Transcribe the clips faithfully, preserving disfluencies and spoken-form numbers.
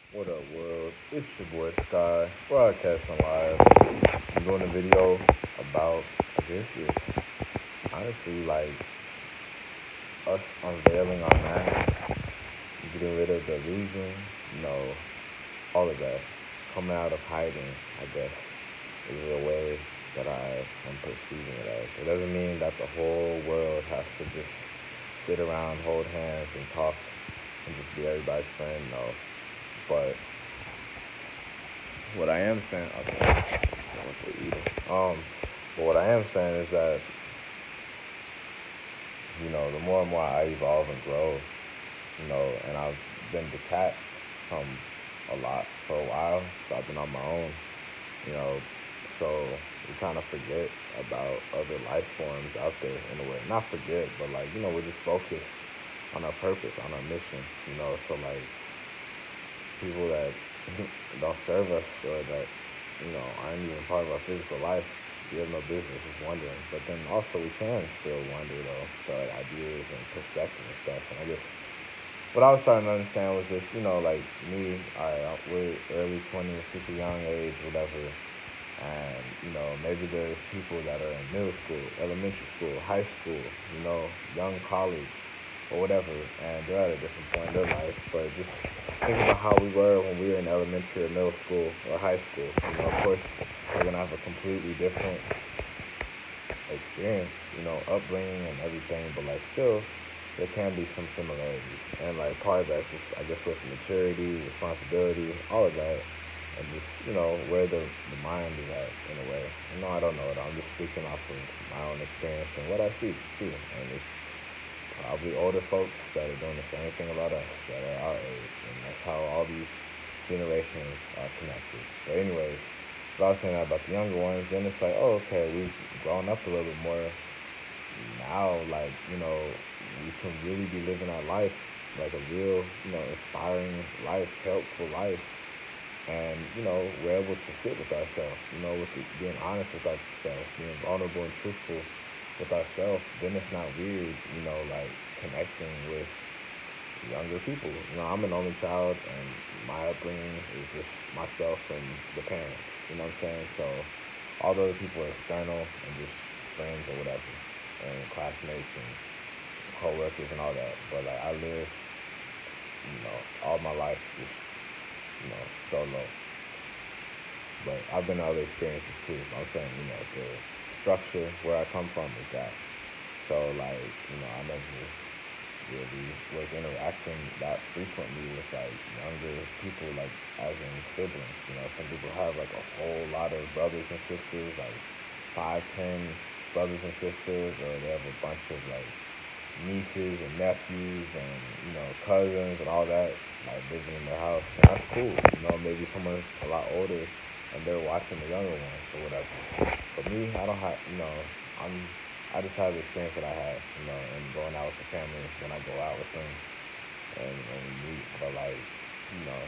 What up, world? It's your boy Sky, broadcasting live. I'm doing a video about, I guess, just honestly, like us unveiling our masks, getting rid of the illusion, you know, all of that. Coming out of hiding, I guess, is a way that I am perceiving it as. It doesn't mean that the whole world has to just sit around, hold hands, and talk and just be everybody's friend, no. But what I am saying, okay, what they're eating. Um, but what I am saying is that you know, the more and more I evolve and grow, you know, and I've been detached from a lot for a while, so I've been on my own, you know, so we kind of forget about other life forms out there in a way. Not forget, but like, you know, we're just focused on our purpose, on our mission, you know, so like people that don't serve us or that, you know, aren't even part of our physical life, we have no business just wondering. But then also we can still wonder though, the like, ideas and perspective and stuff. And I guess what I was starting to understand was just, you know, like me, all right, we're early twenties, super young age, whatever. And, you know, maybe there's people that are in middle school, elementary school, high school, you know, young college or whatever, and they're at a different point in their life. But just think about how we were when we were in elementary or middle school or high school. You know, of course, we're gonna have a completely different experience, you know, upbringing and everything, but like still, there can be some similarity. And like part of that's just, I guess, with maturity, responsibility, all of that, and just you know where the, the mind is at in a way. You know, I don't know it. I'm just speaking off of my own experience and what I see too. And it's probably older folks that are doing the same thing about us that are our age, and that's how all these generations are connected. But anyways, if I was saying that about the younger ones, then it's like, oh, okay, we've grown up a little bit more now. Like you know, we can really be living our life like a real, you know, inspiring life, helpful life, and you know we're able to sit with ourselves, you know, with the, being honest with ourselves, being vulnerable and truthful with ourselves. Then it's not weird, you know, like connecting with younger people. You know, I'm an only child, and my upbringing is just myself and the parents. You know what I'm saying? So all the other people are external and just friends or whatever, and classmates and co-workers and all that. But like I live, you know, all my life just you know solo. But I've been in other experiences too. I'm saying, you know, the structure where I come from is that. So like, you know, I never really was interacting that frequently with like younger people, like as in siblings. You know, some people have like a whole lot of brothers and sisters, like five, ten brothers and sisters, or they have a bunch of like nieces and nephews and you know cousins and all that like living in their house, and that's cool. You know, maybe someone's a lot older and they're watching the younger ones or whatever. But me, I don't have, you know, I'm, I just have the experience that I have, you know, and going out with the family when I go out with them and, and we meet. But like, you know,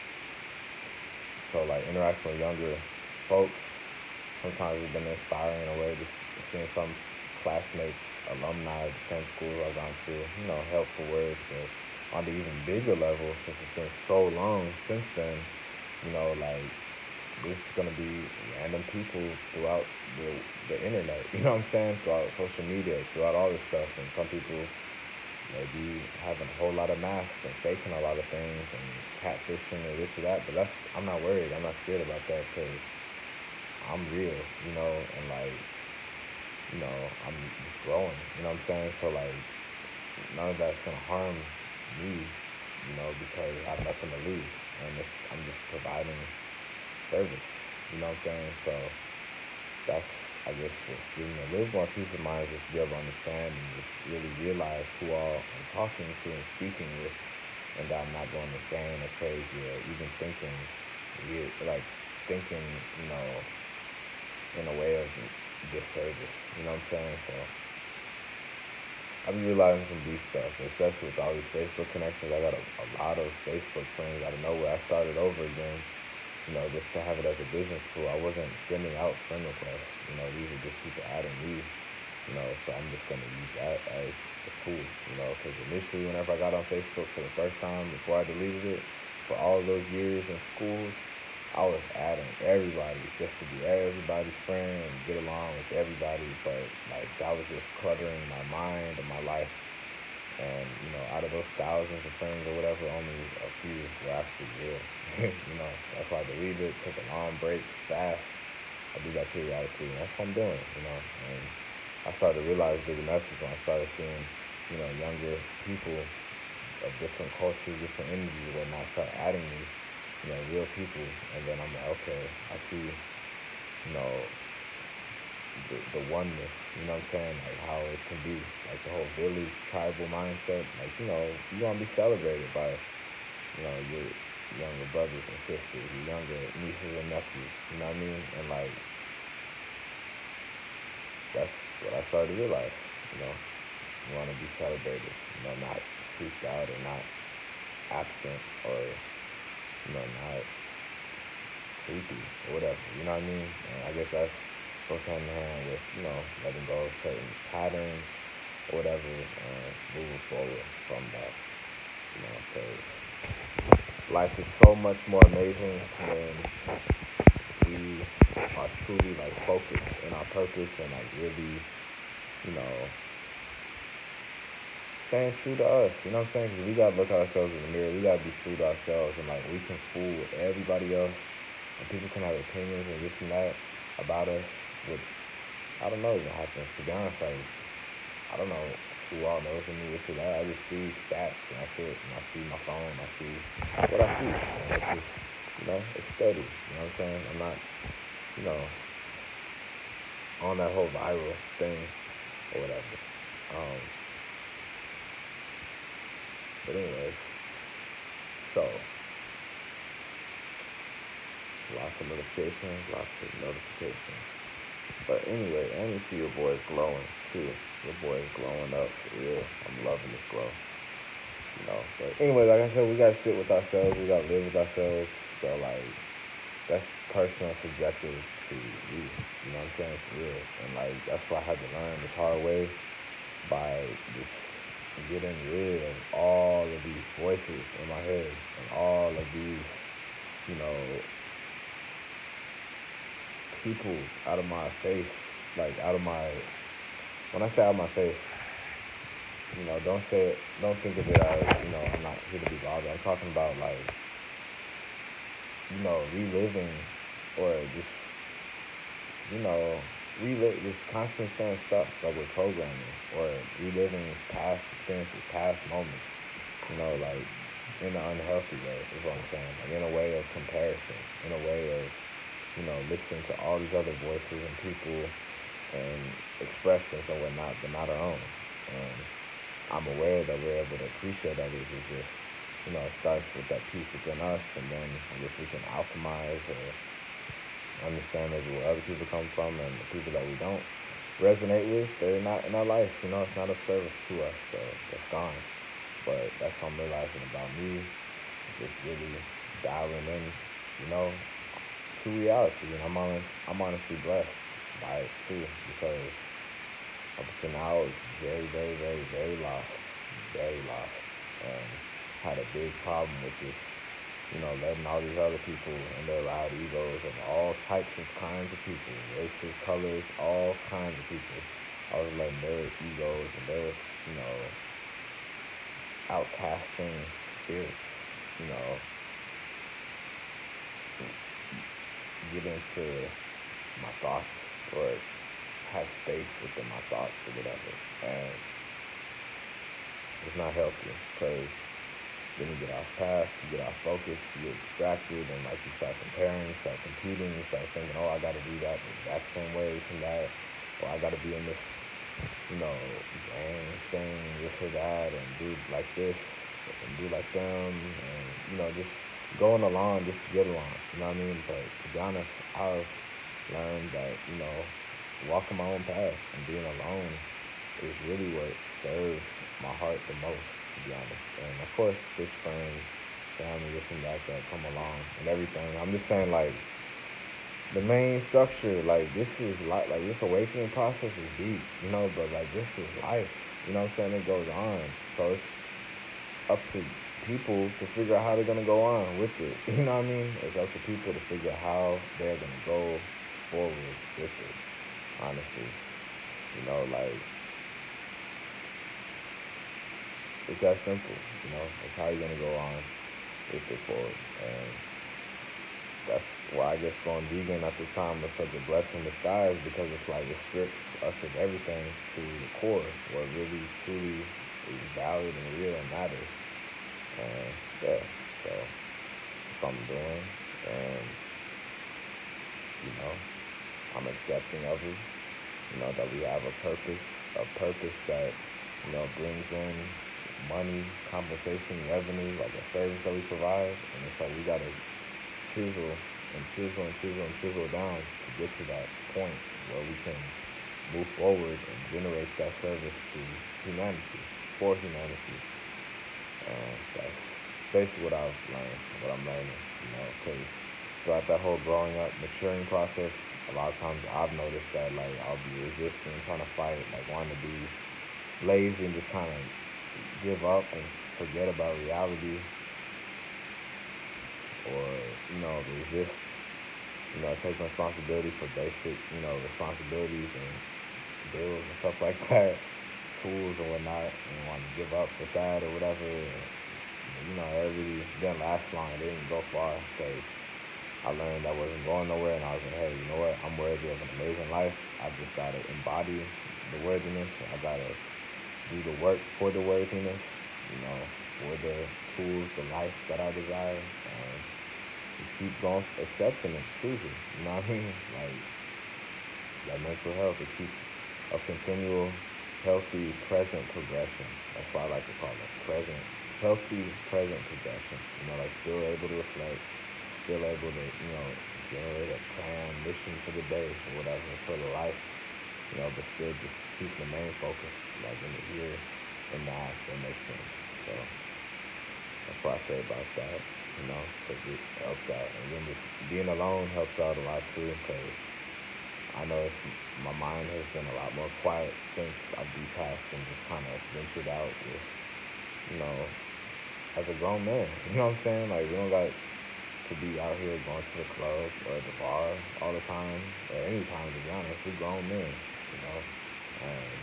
so like interacting with younger folks sometimes it's been inspiring in a way. Just seeing some classmates, alumni at the same school I've gone to, you know, helpful words. But on the even bigger level, since it's been so long since then, you know, like there's gonna be random people throughout the the internet. You know what I'm saying? Throughout social media, throughout all this stuff, and some people maybe having a whole lot of masks and faking a lot of things and catfishing or this or that. But that's I'm not worried. I'm not scared about that because I'm real, you know, and like you know I'm just growing. You know what I'm saying? So like none of that's gonna harm me, you know, because I have nothing to lose, and it's, I'm just providing service. You know what I'm saying? So that's I guess what's giving me a little more peace of mind is just to be able to understand and just really realize who all I'm talking to and speaking with, and that I'm not going insane or crazy or even thinking weird, like thinking, you know, in a way of disservice. You know what I'm saying? So I've been realizing some deep stuff, especially with all these Facebook connections. I got a, a lot of Facebook friends out of nowhere. I started over again, you know, just to have it as a business tool. I wasn't sending out friend requests. You know, these are just people adding me. You know, so I'm just gonna use that as a tool. You know, because initially, whenever I got on Facebook for the first time before I deleted it, for all those years in schools, I was adding everybody just to be everybody's friend and get along with everybody. But like that was just cluttering my mind and my life. And you know, out of those thousands of friends or whatever, only a few were actually real. You know, so that's why I deleted it, took a long break, fast. I do that periodically, and that's what I'm doing. You know, and I started to realize bigger messages when I started seeing, you know, younger people of different cultures, different energy, and whatnot start adding me, you know, real people, and then I'm like, okay, I see, you know, the, the oneness, you know what I'm saying? Like how it can be, like the whole village tribal mindset. Like, you know, you want to be celebrated by, you know, your younger brothers and sisters, your younger nieces and nephews, you know what I mean? And like, that's what I started to realize, you know, you want to be celebrated, you know, not freaked out or not absent or, you know, not creepy or whatever, you know what I mean? And I guess that's goes hand in hand with, you know, letting go of certain patterns or whatever and moving forward from that, you know, because life is so much more amazing when we are truly like focused in our purpose and like really, you know, staying true to us. You know what I'm saying? Because we gotta look at ourselves in the mirror. We gotta be true to ourselves, and like we can fool everybody else, and people can have opinions and this and that about us, which I don't know even happens. To be honest, like I don't know who all knows me, this or that. I just see stats and that's it. And I see my phone. I see what I see. And it's just, you know, it's steady. You know what I'm saying? I'm not, you know, on that whole viral thing or whatever. Um, but anyways, so lots of notifications, lots of notifications. But anyway, and you see your boy is glowing too. Your boy is glowing up for real. I'm loving this glow. You know. But anyway, like I said, we gotta sit with ourselves. We gotta live with ourselves. So like, that's personal, subjective to you. You know what I'm saying? For real. And like, that's why I had to learn this hard way by just getting rid of all of these voices in my head and all of these, you know, people out of my face, like out of my, when I say out of my face, you know, don't say it, don't think of it as, you know, I'm not here to be bothered. I'm talking about like, you know, reliving or just, you know, relive, just constantly staying stuck, like with programming or reliving past experiences, past moments, you know, like in an unhealthy way is what I'm saying, like in a way of comparison, in a way of, you know, listening to all these other voices and people and expressions and whatnot, but not our own. And I'm aware that we're able to appreciate others. It just, you know, it starts with that peace within us, and then I guess we can alchemize or understand maybe where other people come from and the people that we don't resonate with, they're not in our life. You know, it's not of service to us, so it's gone. But that's what I'm realizing about me. It's just really dialing in, you know, to reality, and I'm honest, I'm honestly blessed by it too, because up until now I was very, very, very, very lost, very lost, and had a big problem with just, you know, letting all these other people and their loud egos of all types of kinds of people, races, colors, all kinds of people. I was letting their egos and their, you know, outcasting spirits, you know, get into my thoughts or have space within my thoughts or whatever. And it's not healthy because then you get off path, you get off focus, you get distracted, and like you start comparing, you start competing, you start thinking, oh, I got to do that the exact same way, this and that, or I got to be in this, you know, gang thing, this or that, and do like this, and do like them, and, you know, just going along just to get along, you know what I mean? But to be honest, I've learned that, you know, walking my own path and being alone is really what serves my heart the most, to be honest. And of course, there's friends, family, this and that that come along and everything. I'm just saying, like, the main structure, like, this is like, like this awakening process is deep, you know, but like this is life, you know what I'm saying? It goes on. So it's up to people to figure out how they're gonna go on with it. You know what I mean? It's up to people to figure out how they're gonna go forward with it. Honestly, you know, like it's that simple. You know, it's how you're gonna go on with it forward, and that's why I guess going vegan at this time was such a blessing in disguise because it's like it strips us of everything to the core, what really truly is valid and real and matters. And yeah, so that's what I'm doing, and you know, I'm accepting of it. You know that we have a purpose, a purpose that you know brings in money, compensation, revenue, like a service that we provide, and it's like we gotta chisel and chisel and chisel and chisel down to get to that point where we can move forward and generate that service to humanity, for humanity. And that's basically what I've learned, what I'm learning, you know, because throughout that whole growing up, maturing process, a lot of times I've noticed that, like, I'll be resisting, trying to fight, like, wanting to be lazy and just kind of give up and forget about reality or, you know, resist, you know, taking responsibility for basic, you know, responsibilities and bills and stuff like that, tools and whatnot, and want to give up with that or whatever. And, you know, it really didn't last long. It didn't go far because I learned I wasn't going nowhere, and I was like, hey, you know what? I'm worthy of an amazing life. I just got to embody the worthiness. I got to do the work for the worthiness, you know, for the tools, the life that I desire, and just keep going, accepting it, truly. You know what I mean? Like, that mental health, to keep a continual, healthy, present progression. That's why I like to call it present, healthy, present progression. You know, like still able to reflect, still able to, you know, generate a plan, mission for the day, or whatever, for the life, you know, but still just keeping the main focus, like in the here and now, if that makes sense. So that's what I say about that, you know, because it helps out. And then just being alone helps out a lot too, because I know it's, my mind has been a lot more quiet since I've detached and just kind of ventured out with, you know, as a grown man. You know what I'm saying? Like, we don't got to be out here going to the club or the bar all the time, or any time, to be honest. We're grown men, you know. And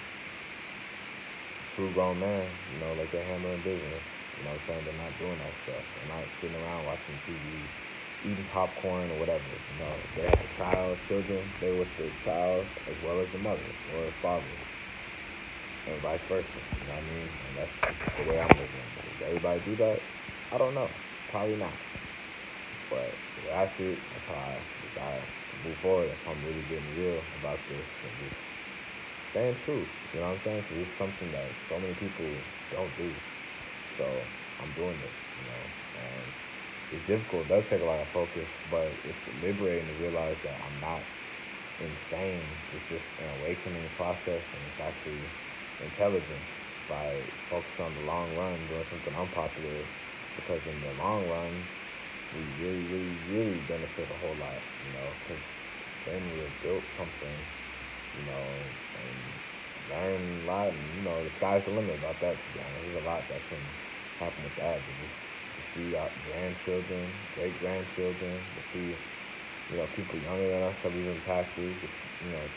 true grown men, you know, like they're handling business. You know what I'm saying? They're not doing that stuff. They're not sitting around watching T V, eating popcorn or whatever. You know, they have a child, children, they're with the child as well as the mother or the father, and vice versa. You know what I mean? And that's just the way I'm living. Does everybody do that? I don't know. Probably not. But the way I see it, that's how I desire to move forward. That's why I'm really getting real about this and just staying true. You know what I'm saying? Because it's something that so many people don't do. So I'm doing it, you know. And it's difficult. It does take a lot of focus, but it's liberating to realize that I'm not insane. It's just an awakening process, and it's actually intelligence by focusing on the long run, doing something unpopular, because in the long run, we really, really, really benefit a whole lot, you know, because then we've built something, you know, and learn a lot, and, you know, the sky's the limit about that, to be honest. There's a lot that can happen with that, but just to see our grandchildren, great-grandchildren, to see, you know, people younger than us that we've impacted, just, you know,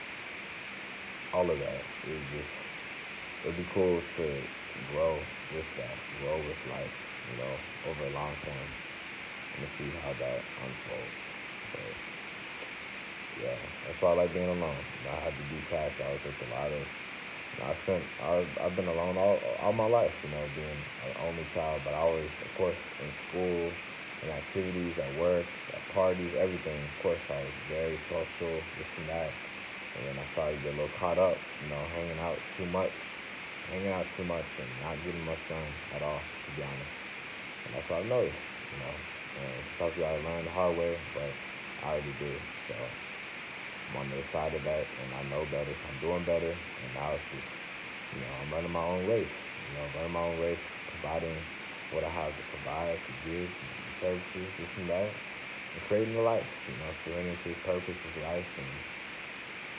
all of that. It just, it'd be cool to grow with that, grow with life, you know, over a long term, and to see how that unfolds. But yeah, that's why I like being alone. You know, I had to detach. I was with a lot of, you know, I spent, I've, I've been alone all, all my life, you know, being an only child, but I always, of course, in school, in activities, at work, at parties, everything. Of course, I was very social, this and that. And then I started to get a little caught up, you know, hanging out too much, hanging out too much and not getting much done at all, to be honest. And that's what I noticed, you know. And sometimes we gotta learn the hard way, but I already did. So I'm on the other side of that, and I know better, so I'm doing better. And now it's just, you know, I'm running my own race. You know, running my own race, providing what I have to provide, to give, the services, this and that, and creating a life. You know, surrendering to his purpose, his life, and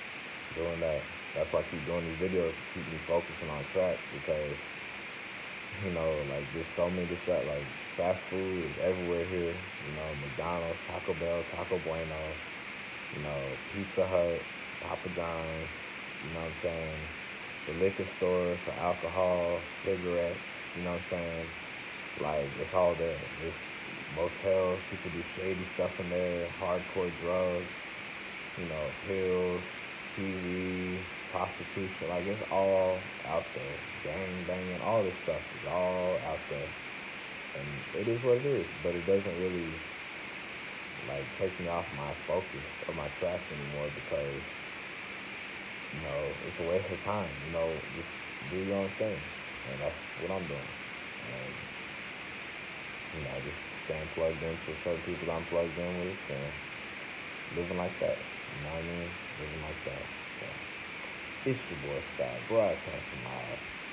doing that. That's why I keep doing these videos, to keep me focusing on track, because You know, like there's so many distract like fast food is everywhere here. You know, McDonald's, Taco Bell, Taco Bueno, you know, Pizza Hut, Papa John's, you know what I'm saying? The liquor stores for alcohol, cigarettes, you know what I'm saying? Like it's all there. There's motels, people do shady stuff in there, hardcore drugs, you know, pills, T V, prostitution, like it's all out there. Gang banging, all this stuff is all out there. And it is what it is. But it doesn't really like take me off my focus or my track anymore because, you know, it's a waste of time. You know, just do your own thing. And that's what I'm doing. And, you know, just staying plugged into certain people I'm plugged in with and living like that. You know what I mean? Living like that. So it's your boy Scott, broadcasting live